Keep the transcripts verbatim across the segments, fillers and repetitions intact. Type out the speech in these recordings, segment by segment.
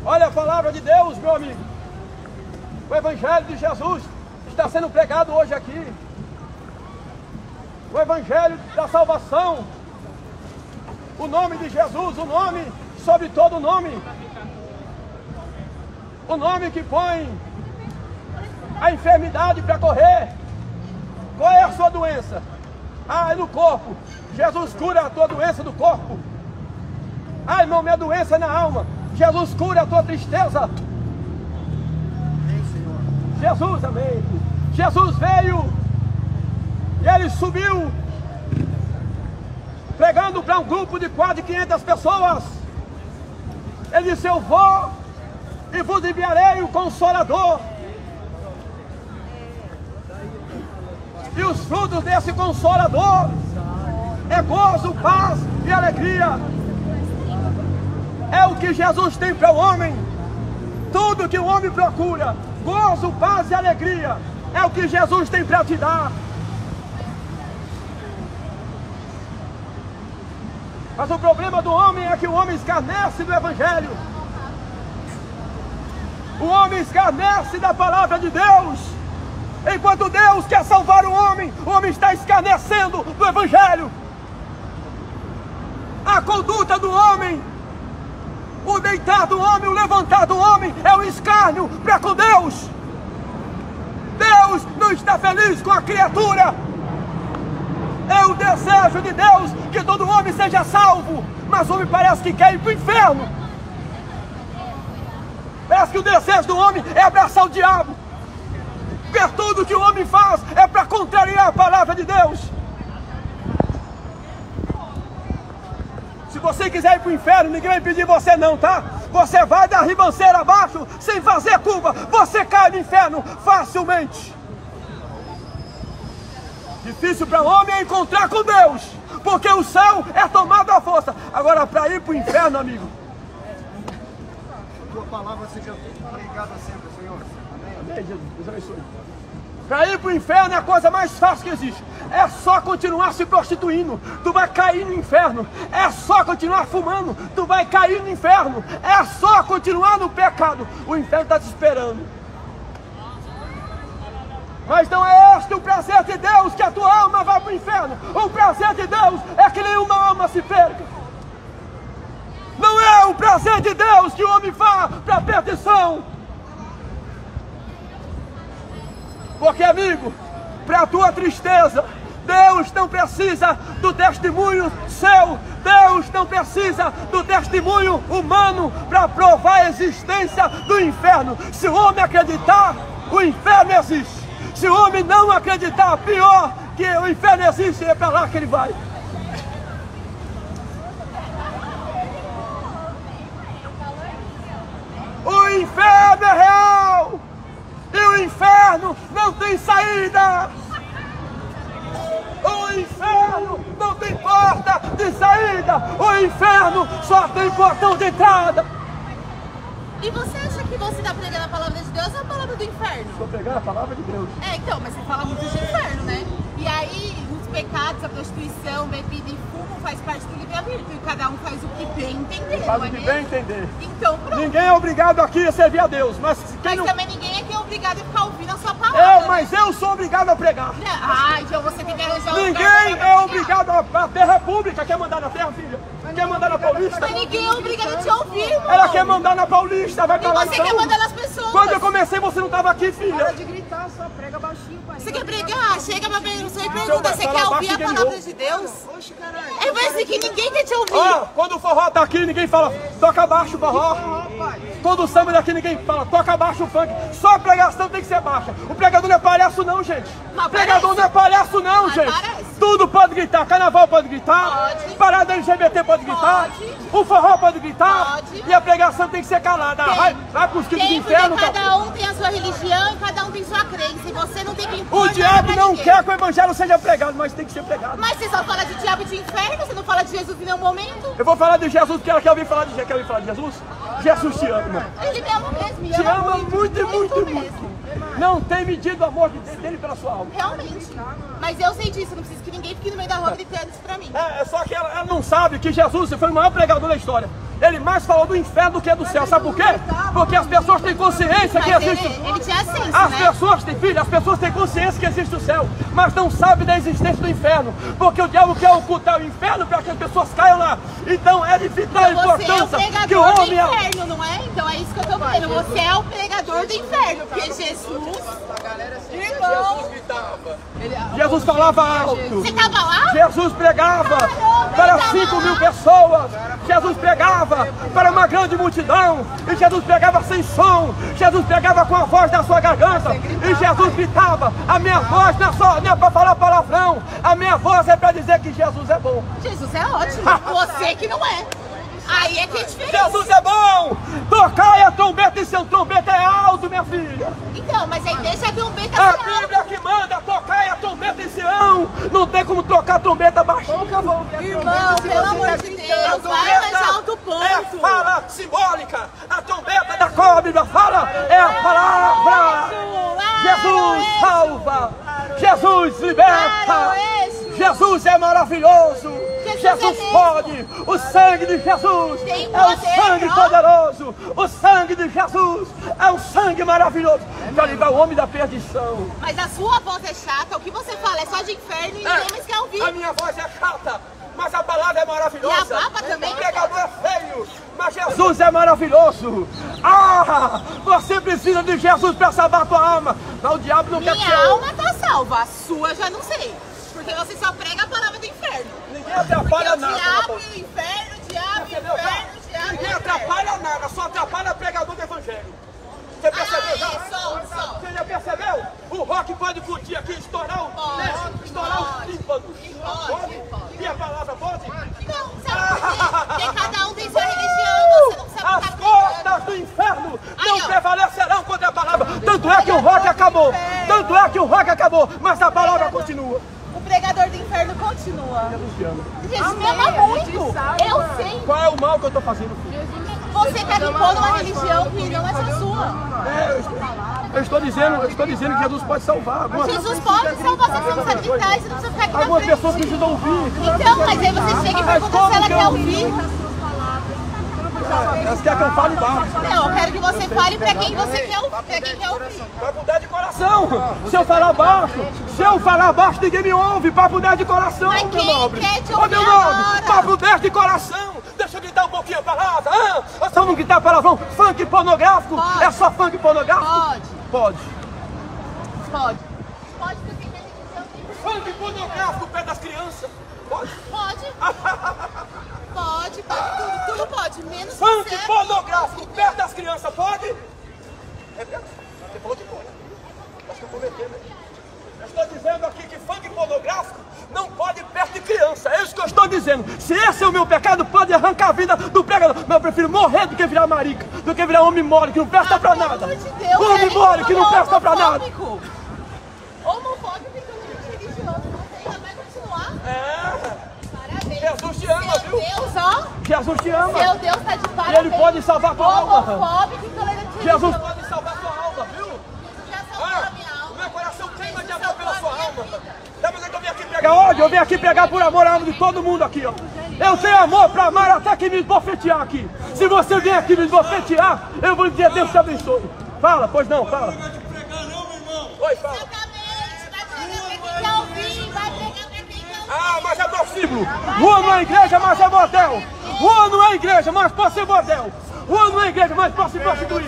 Olha a palavra de Deus, meu amigo. O Evangelho de Jesus está sendo pregado hoje aqui. O Evangelho da salvação. O nome de Jesus, o nome sobre todo nome. O nome que põe a enfermidade para correr. Qual é a sua doença? Ah, é no corpo. Jesus cura a tua doença do corpo. Ah, irmão, minha doença é na alma. Jesus cura a tua tristeza. Jesus, amém. Jesus veio e ele subiu pregando para um grupo de quase quinhentas pessoas. Ele disse: eu vou e vos enviarei o Consolador. E os frutos desse Consolador é gozo, paz e alegria. É o que Jesus tem para o homem. Tudo que o homem procura, gozo, paz e alegria, é o que Jesus tem para te dar. Mas o problema do homem é que o homem escarnece do Evangelho. O homem escarnece da palavra de Deus. Enquanto Deus quer salvar o homem, o homem está escarnecendo do Evangelho. A conduta do homem, o deitar do homem, o levantar do homem é um escárnio para com Deus. Deus não está feliz com a criatura. É o desejo de Deus que todo homem seja salvo, mas o homem parece que quer ir para o inferno. Parece que o desejo do homem é abraçar o diabo. Porque tudo que o homem faz é para contrariar a palavra de Deus. Se você quiser ir para o inferno, ninguém vai impedir você não, tá? Você vai da ribanceira abaixo, sem fazer curva, você cai no inferno facilmente. Difícil para o homem é encontrar com Deus, porque o céu é tomado à força. Agora, para ir para o inferno, amigo, tua palavra seja pregada sempre, Senhor. Amém, Jesus, Deus abençoe. Para ir para o inferno é a coisa mais fácil que existe. É só continuar se prostituindo, tu vai cair no inferno. É só continuar fumando, tu vai cair no inferno. É só continuar no pecado, o inferno está te esperando. Mas não é este o prazer de Deus, que a tua alma vá para o inferno. O prazer de Deus é que nenhuma alma se perca. Não é o prazer de Deus que o homem vá para a perdição. Porque, amigo, para a tua tristeza, Deus não precisa do testemunho seu. Deus não precisa do testemunho humano para provar a existência do inferno. Se o homem acreditar, o inferno existe. Se o homem não acreditar, pior, que o inferno existe, é para lá que ele vai. O inferno é real. E o inferno não tem saída. O inferno não tem porta de saída. O inferno só tem portão de entrada. E você acha que você está pregando a palavra de Deus ou a palavra do inferno? Estou pregando a palavra de Deus. É, então, mas você fala muito de inferno, né? E aí, os pecados, a prostituição, bebida e fumo faz parte do livre-arbítrio. E cada um faz o que bem entender, Faz não o é que mesmo? bem entender. Então, pronto. Ninguém é obrigado aqui a servir a Deus. Mas, quem Mas não... também ninguém aqui é obrigado a ficar ouvindo a sua palavra. Eu, né? mas eu sou obrigado a pregar. Ah, então você tem que arranjar um Ninguém lugar pra é pregar. obrigado a, a terra é pública. Quer mandar na terra, filha? Quer mandar na Paulista? Mas ninguém é obrigado a te ouvir, irmão. Ela quer mandar na Paulista, vai E pra lá você então. quer mandar nas pessoas. Quando eu comecei, você não estava aqui, filha. para de gritar, só prega baixinho, pai. Você quer pregar? Chega pra pessoa e vai pergunta, você falar quer baixo, ouvir a ninguém me palavra ouve. de Deus? Oxe, caralho. É mais que ninguém quer te ouvir. Ó, quando o forró tá aqui, ninguém fala, toca baixo o forró. Quando o samba daqui, ninguém fala, toca baixo o funk. Só a pregação tem que ser baixa. O pregador não é palhaço não, gente. Mas O pregador parece. não é palhaço não, Mas gente. parece. Tudo pode gritar. Carnaval pode gritar. Pode. Parada L G B T pode gritar. Pode. O forró pode gritar. Pode. E a pregação tem que ser calada. Tem. Vai, vai pros quintos do Tem, porque inferno, cada cara. um tem a sua religião e cada um tem sua crença. E você não tem que impor O nada diabo pra não ninguém. quer que o evangelho seja pregado, mas tem que ser pregado. Mas você só fala de diabo e de inferno, você não fala de Jesus em nenhum momento? Eu vou falar de Jesus, porque ela quer ouvir falar de, quer ouvir falar de Jesus? Jesus te ama. Ele me ama mesmo, me Te ama ama muito, muito e muito e mesmo. muito. Não tem medido o amor de- dele pela sua alma. Realmente. Mas eu sei disso, não preciso que ninguém fique no meio da rua gritando isso pra mim. É, é só que ela, ela não sabe que Jesus foi o maior pregador da história. Ele mais falou do inferno do que do céu. Sabe por quê? Porque as pessoas têm consciência que Mas existe... ele, ele tinha senso, As né? pessoas têm, filho, as pessoas têm consciência que existe o céu, mas não sabem da existência do inferno. Porque o diabo quer ocultar o inferno para que as pessoas caiam lá. Então é de vital Então você é o importância que o pregador do homem... inferno, não é? Então é isso que eu tô vendo. Você é o pregador do inferno, porque Jesus... Irmão, Jesus falava alto. você tava lá? Jesus pregava Caramba, para ele tava cinco mil lá. pessoas. Jesus pregava para uma grande multidão. E Jesus pregava sem som. Jesus pregava com a voz da sua garganta. E Jesus gritava: a minha voz não é só não é para falar palavrão. A minha voz é para dizer que Jesus é bom. Jesus é ótimo. Você que não é. Aí é que é diferente. Jesus é bom! Tocai a trombeta e seu trombeta é alto, minha filha! Então, mas aí deixa a trombeta A ser alta. Bíblia que manda tocai a trombeta em Sião! Não tem como tocar a trombeta baixinho. Irmão, pelo amor de Deus, vai arranjar outro é ponto. fala simbólica! A trombeta da qual a Bíblia fala é a palavra! Jesus salva! Jesus liberta! Jesus é maravilhoso! Jesus pode! O sangue de Jesus é um sangue poderoso! O sangue de Jesus é um sangue maravilhoso para livrar o homem da perdição! Mas a sua voz é chata, o que você fala é só de inferno e É, ninguém mais quer ouvir. a minha voz é chata, mas a palavra é maravilhosa! E a baba também? O pregador é feio, mas Jesus é maravilhoso! Ah! Você precisa de Jesus para salvar a tua alma! Mas o diabo não quer que Minha você alma tá salva, a sua já não sei. Porque você só prega a palavra do inferno. Ninguém atrapalha Porque o nada! diabo rapaz. e o inferno, o diabo e o Entendeu? inferno, o diabo e Ninguém o inferno. atrapalha nada, só atrapalha o pregador do evangelho. Você percebeu Ah, já? é, só, só. Você já percebeu? O rock pode curtir aqui, estourar o... Pode, né? Estourar os pode. tímpanos. Pode, pode. E a palavra pode? Não, sabe por quê? Porque cada um tem sua religião, você não sabe o que As tá pregando. portas do inferno Aí, não ó. prevalecerão contra a palavra. Tanto é que o rock acabou. Tanto é que o rock acabou. Mas a palavra continua. O pregador do inferno continua. Jesus te ama. Jesus me ama muito. Eu sei. Qual é o mal que eu estou fazendo, filho? Você tá impondo uma religião que não é só sua. É, eu, estou, eu estou dizendo, eu estou dizendo que Jesus pode salvar. Algumas, Jesus pode salvar, você não sabe gritar, você não precisa ficar aqui na algumas frente. pessoas precisam ouvir. Então, mas aí você chega e pergunta se ela quer ouvir. Elas querem que eu fale baixo. Não, eu quero que você fale pra quem você quer ouvir, pra quem quer ouvir. Para mudar de coração. Se eu falar baixo, se eu falar baixo, ninguém me ouve. Para mudar de coração, Mas meu quem nobre. quer te Ô, ouvir meu nobre, agora? para mudar de coração. Deixa eu gritar um pouquinho a palavra. Ah, nós vamos gritar palavrão. Funk pornográfico? Pode. É só funk pornográfico? Pode. Pode. Pode. Pode porque tem religião. Funk pornográfico perto das crianças? Pode. Pode. Pode, pode, tudo, tudo pode, menos Funk você. pornográfico perto das crianças, pode? É verdade. Você falou que pode. Acho que eu comentei, né? Eu estou dizendo aqui que funk pornográfico não pode perto de criança. É isso que eu estou dizendo. Se esse é o meu pecado, pode arrancar a vida do pregador. Mas eu prefiro morrer do que virar marica, do que virar homem mole que não presta Ah, pra pelo nada. amor de Deus, Homem é mole que não presta pra nada. homofóbico. Homofóbico e também religioso. Você ainda vai continuar? É. Parabéns. Jesus te ama, Seu viu? Deus, ó. Jesus te ama. Seu Deus tá de parabéns. E ele pode salvar a tua alma. Homofóbico e intolerante Jesus religioso. pode salvar a tua alma, viu? Já salvou Ah, a minha alma. meu coração queima de amor Salvou pela a sua minha alma. vida. Sabe onde é que eu vim aqui pregar hoje? Eu vim aqui pregar por amor à alma de todo mundo aqui, ó. Eu tenho amor pra amar até que me esbofetear aqui. Se você vem aqui me esbofetear, eu vou dizer Deus te abençoe. Fala, pois não, fala. Oi, fala. Exatamente. Vai pregar pra quem quer ouvir. Vai pregar pra quem quer ouvir. Ah, mas é prostíbulo. Rua não é igreja, mas é bordel. Rua não é igreja, mas pode ser bordel. Rua não é igreja, mas pode se prostituir.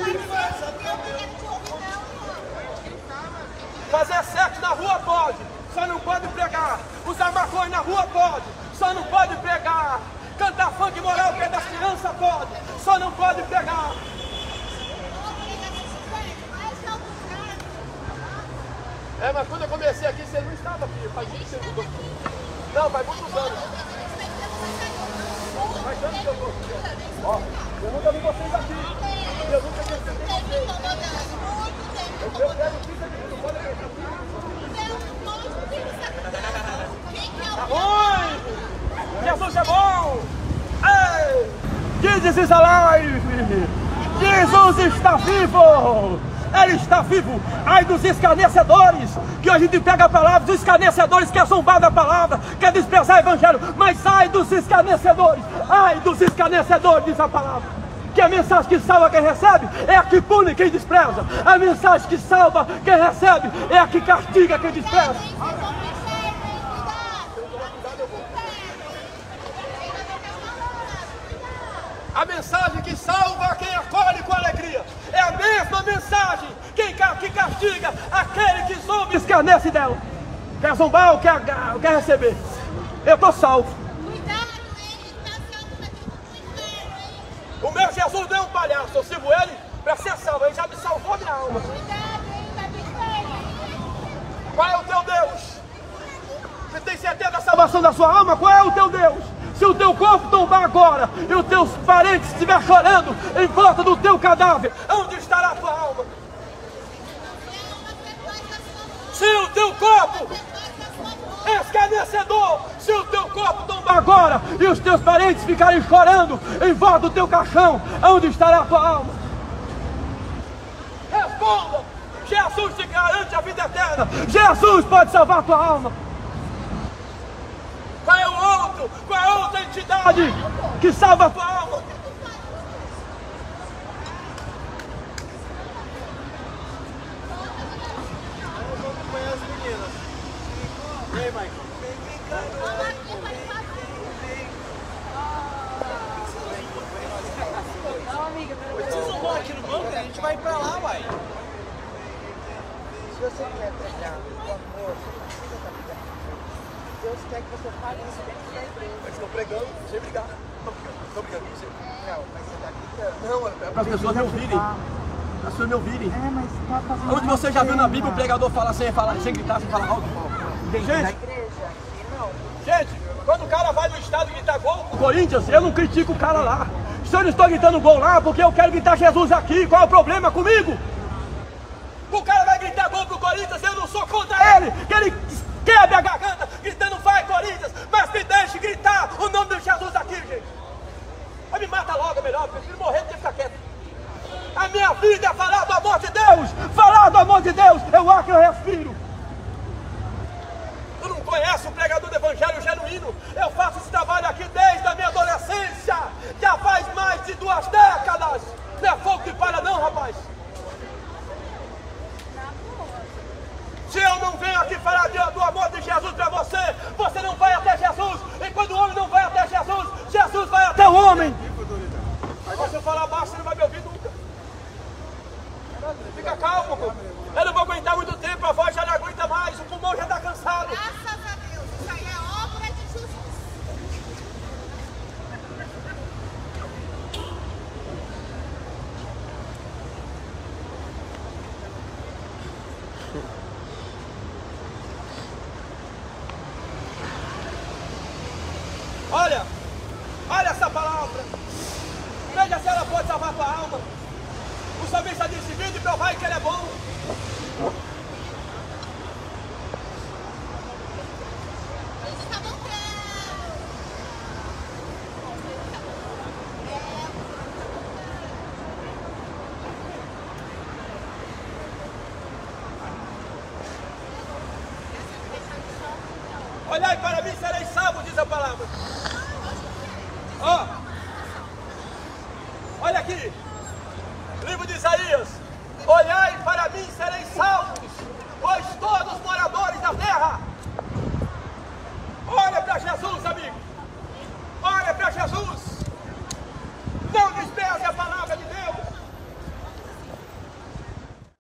Fazer sexo na rua pode, só não pode pregar. Usar maconha na rua pode, só não pode pregar. Cantar funk moral perto das crianças pode, só não pode pregar. É, mas quando eu comecei aqui, você não estava aqui. Faz muito tempo. Não, faz muitos anos. Faz anos que eu estou aqui. Ó, eu nunca vi vocês aqui. Eu nunca vi vocês aqui. Eu quero pizza de tudo, pode ver. Tá bom? Jesus é bom! Ei! Jesus is alive! Jesus está vivo! Ele está vivo! Ai dos escarnecedores que a gente pega a palavra dos escarnecedores, quer zombar da palavra, quer desprezar o evangelho, mas ai dos escarnecedores, ai dos escarnecedores, diz a palavra, que a mensagem que salva quem recebe é a que pune quem despreza, a mensagem que salva quem recebe é a que castiga quem despreza. A mensagem que salva quem acolhe com alegria é a mesma mensagem quem, que castiga aquele que zomba e escarnece dela. Quer zombar ou quer, ou quer receber? Eu estou salvo. O meu Jesus não é um palhaço, eu sirvo ele para ser salvo, ele já me salvou minha alma. Qual é o teu Deus? Você tem certeza da salvação da sua alma? Qual é o teu Deus? Se o teu corpo tombar agora e os teus parentes estiver chorando em volta do teu cadáver, onde estará a tua alma? Se o teu corpo escarnecedor, se o teu corpo tombar agora e os teus parentes ficarem chorando em volta do teu caixão, onde estará a tua alma? Responda! Jesus te garante a vida eterna. Jesus pode salvar a tua alma. Qual é o outro? Qual é a outra entidade que salva a tua alma? Vamos acompanhar as meninas. E aí, Michael? Não, amiga, vocês não vão aqui no banco? A gente vai pra lá, uai. Se você quer pregar o amor, Deus quer que você fale isso dentro da igreja. Mas estou pregando sem brigar. Estou brigando com você. Não, mas você está gritando. Não, é para as pessoas me ouvirem. As pessoas me ouvirem. É, mas tá fazendo. Onde você já viu na Bíblia o pregador falar sem falar, sem gritar, sem falar alto? Na Gente, igreja, aqui não. gente, quando o cara vai no estádio e grita gol pro Corinthians, eu não critico o cara lá. Se eu não estou gritando gol lá, porque eu quero gritar Jesus aqui, qual é o problema comigo? O cara vai gritar gol pro Corinthians, eu não sou contra ele, que ele quebre a garganta gritando vai Corinthians, mas me deixe gritar o nome de Jesus aqui, gente. Mas me mata logo, é melhor, eu prefiro morrer do que ficar quieto. A minha vida é falar do amor de Deus, falar do amor de Deus, é o ar que eu respiro. Tu não conhece o pregador do evangelho genuíno? Eu faço esse trabalho aqui desde a minha adolescência, já faz mais de duas décadas. Não é fogo de palha não, rapaz. Se eu não venho aqui falar do amor de Jesus para você, você não vai até Jesus. E quando o homem não vai até Jesus, Jesus vai até o homem. Mas se eu falar baixo, você não vai me ouvir nunca. Fica calmo, pô. Eu não vou aguentar muito tempo, a voz já não aguenta mais, o pulmão já está cansado. Graças a Deus, isso aí é obra de Jesus. Olha, olha essa palavra. Veja se ela pode salvar a tua alma. O salmista disse, vinde e provai que ele é bom. Jesus tá voltando. Olhai para mim, sereis salvos, diz a palavra. Ó, olha aqui, livro de Isaías. Olhai para mim, sereis salvos, pois todos os moradores da terra